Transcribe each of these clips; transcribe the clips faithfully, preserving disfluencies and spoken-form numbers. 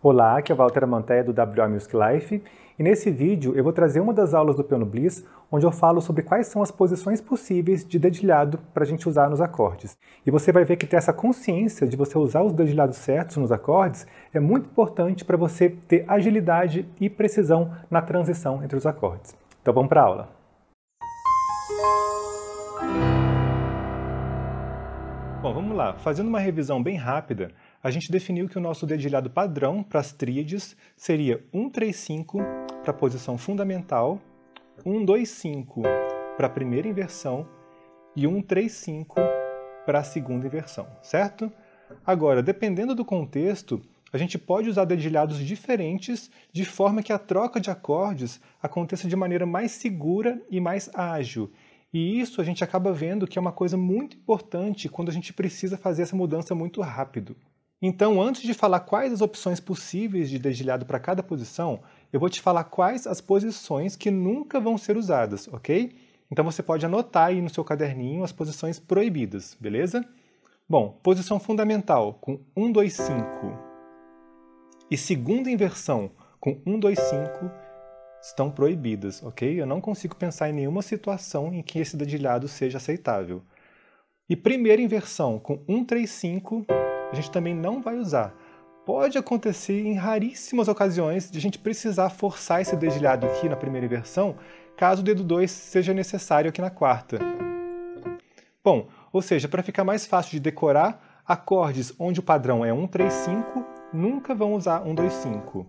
Olá, aqui é o Walter Amantea do W A Music Life e nesse vídeo eu vou trazer uma das aulas do Piano Bliss onde eu falo sobre quais são as posições possíveis de dedilhado para a gente usar nos acordes. E você vai ver que ter essa consciência de você usar os dedilhados certos nos acordes é muito importante para você ter agilidade e precisão na transição entre os acordes. Então vamos para a aula. Bom, vamos lá. Fazendo uma revisão bem rápida, a gente definiu que o nosso dedilhado padrão para as tríades seria um, três, cinco para a posição fundamental, um, dois, cinco para a primeira inversão e um, três, cinco para a segunda inversão, certo? Agora, dependendo do contexto, a gente pode usar dedilhados diferentes de forma que a troca de acordes aconteça de maneira mais segura e mais ágil. E isso a gente acaba vendo que é uma coisa muito importante quando a gente precisa fazer essa mudança muito rápido. Então, antes de falar quais as opções possíveis de dedilhado para cada posição, eu vou te falar quais as posições que nunca vão ser usadas, ok? Então você pode anotar aí no seu caderninho as posições proibidas, beleza? Bom, posição fundamental com um, dois, cinco e segunda inversão com um, dois, cinco estão proibidas, ok? Eu não consigo pensar em nenhuma situação em que esse dedilhado seja aceitável. E primeira inversão com um, três, cinco a gente também não vai usar. Pode acontecer em raríssimas ocasiões de a gente precisar forçar esse dedilhado aqui na primeira inversão, caso o dedo dois seja necessário aqui na quarta. Bom, ou seja, para ficar mais fácil de decorar, acordes onde o padrão é um, três, cinco nunca vão usar um, dois, cinco.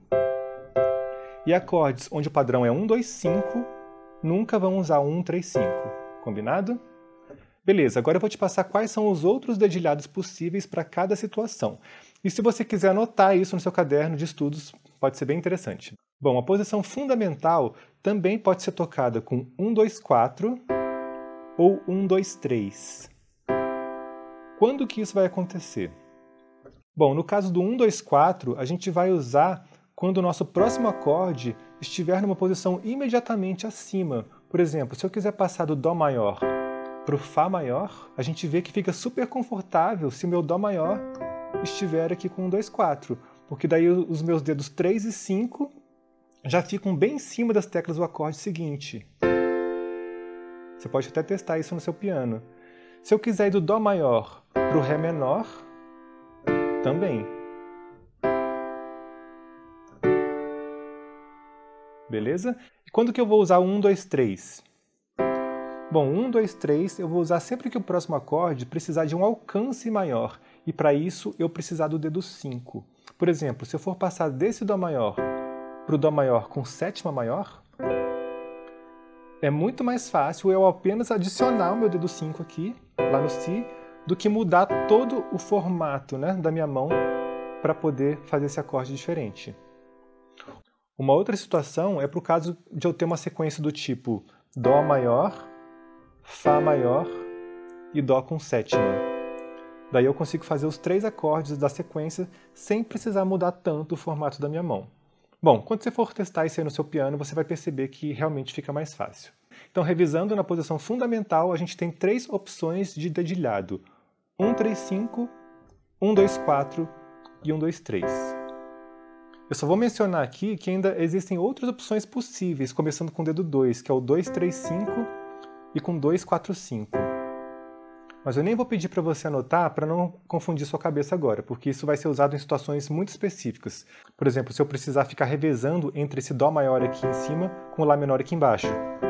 E acordes onde o padrão é um, dois, cinco nunca vão usar um, três, cinco. Combinado? Beleza, agora eu vou te passar quais são os outros dedilhados possíveis para cada situação. E se você quiser anotar isso no seu caderno de estudos, pode ser bem interessante. Bom, a posição fundamental também pode ser tocada com um, dois, quatro ou um, dois, três. Quando que isso vai acontecer? Bom, no caso do um, dois, quatro, a gente vai usar quando o nosso próximo acorde estiver numa posição imediatamente acima. Por exemplo, se eu quiser passar do Dó maior para o Fá maior, a gente vê que fica super confortável se o meu Dó maior estiver aqui com um, dois, quatro, porque daí os meus dedos três e cinco já ficam bem em cima das teclas do acorde seguinte. Você pode até testar isso no seu piano. Se eu quiser ir do Dó maior para o Ré menor, também. Beleza? E quando que eu vou usar o um, dois, três? Bom, um, dois, três eu vou usar sempre que o próximo acorde precisar de um alcance maior. E para isso eu precisar do dedo cinco. Por exemplo, se eu for passar desse Dó maior para o Dó maior com sétima maior, é muito mais fácil eu apenas adicionar o meu dedo cinco aqui, lá no Si, do que mudar todo o formato, né, da minha mão para poder fazer esse acorde diferente. Uma outra situação é para o caso de eu ter uma sequência do tipo Dó maior, Fá maior e Dó com sétima. Daí eu consigo fazer os três acordes da sequência sem precisar mudar tanto o formato da minha mão. Bom, quando você for testar isso aí no seu piano, você vai perceber que realmente fica mais fácil. Então, revisando na posição fundamental, a gente tem três opções de dedilhado. um, três, cinco, um, dois, quatro e um, dois, três. Eu só vou mencionar aqui que ainda existem outras opções possíveis, começando com o dedo dois, que é o dois, três, cinco e com dois, quatro, cinco. Mas eu nem vou pedir para você anotar para não confundir sua cabeça agora, porque isso vai ser usado em situações muito específicas. Por exemplo, se eu precisar ficar revezando entre esse Dó maior aqui em cima com o Lá menor aqui embaixo.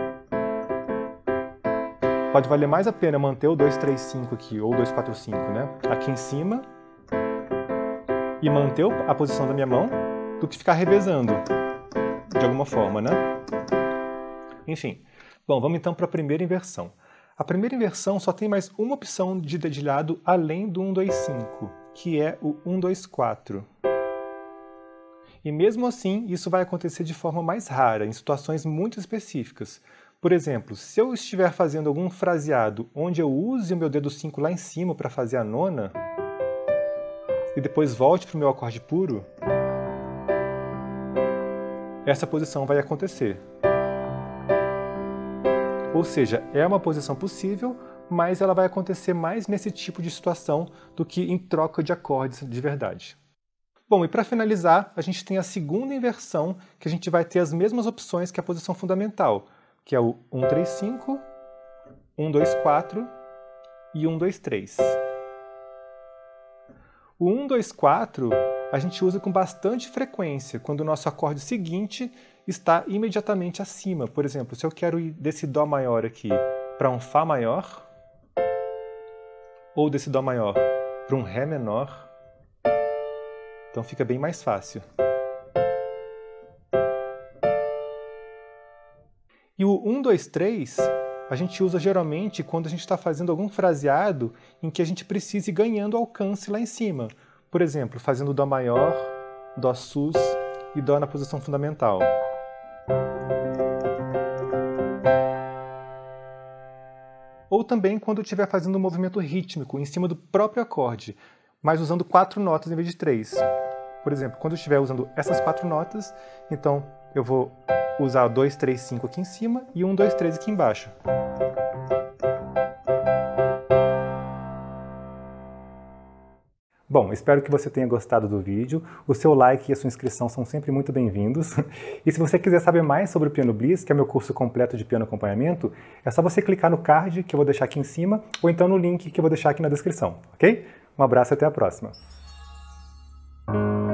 Pode valer mais a pena manter o dois, três, cinco aqui, ou dois, quatro, cinco, né? Aqui em cima, e manter a posição da minha mão, do que ficar revezando, de alguma forma, né? Enfim. Bom, vamos então para a primeira inversão. A primeira inversão só tem mais uma opção de dedilhado além do um, dois, cinco, que é o um, dois, quatro. E mesmo assim, isso vai acontecer de forma mais rara, em situações muito específicas. Por exemplo, se eu estiver fazendo algum fraseado onde eu use o meu dedo cinco lá em cima para fazer a nona, e depois volte para o meu acorde puro, essa posição vai acontecer. Ou seja, é uma posição possível, mas ela vai acontecer mais nesse tipo de situação do que em troca de acordes de verdade. Bom, e para finalizar, a gente tem a segunda inversão, que a gente vai ter as mesmas opções que a posição fundamental, que é o um, três, cinco, um, dois, quatro e um, dois, três. O um, dois, quatro a gente usa com bastante frequência, quando o nosso acorde seguinte está imediatamente acima. Por exemplo, se eu quero ir desse Dó maior aqui para um Fá maior, ou desse Dó maior para um Ré menor, então fica bem mais fácil. E o um, dois, três a gente usa geralmente quando a gente está fazendo algum fraseado em que a gente precise ir ganhando alcance lá em cima. Por exemplo, fazendo Dó maior, Dó sus e Dó na posição fundamental. Ou também quando eu estiver fazendo um movimento rítmico em cima do próprio acorde, mas usando quatro notas em vez de três. Por exemplo, quando eu estiver usando essas quatro notas, então eu vou usar dois, três, cinco aqui em cima e um, dois, três aqui embaixo. Bom, espero que você tenha gostado do vídeo. O seu like e a sua inscrição são sempre muito bem-vindos. E se você quiser saber mais sobre o Piano Bliss, que é meu curso completo de piano acompanhamento, é só você clicar no card que eu vou deixar aqui em cima, ou então no link que eu vou deixar aqui na descrição, ok? Um abraço e até a próxima!